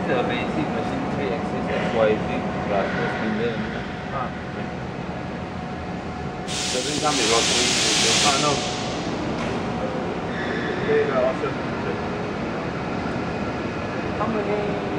the basic machine 3-axis XYZ plus the spindle. Doesn't come with rotary. No. Okay, the option. How many